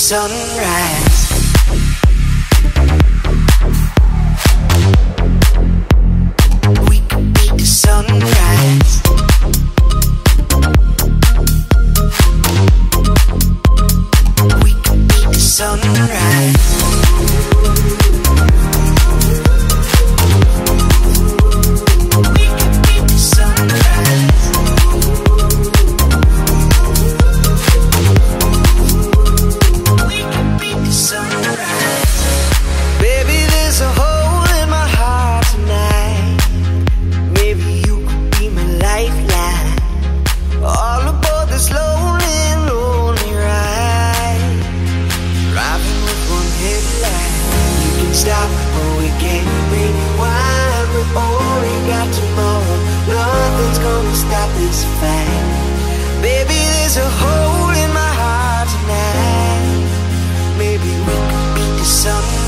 sunrise. We could beat the sunrise. We could beat the sunrise. Stop, but we can't rewind. We only got tomorrow. Nothing's gonna stop this fight. Baby, there's a hole in my heart tonight. Maybe we could beat the sun.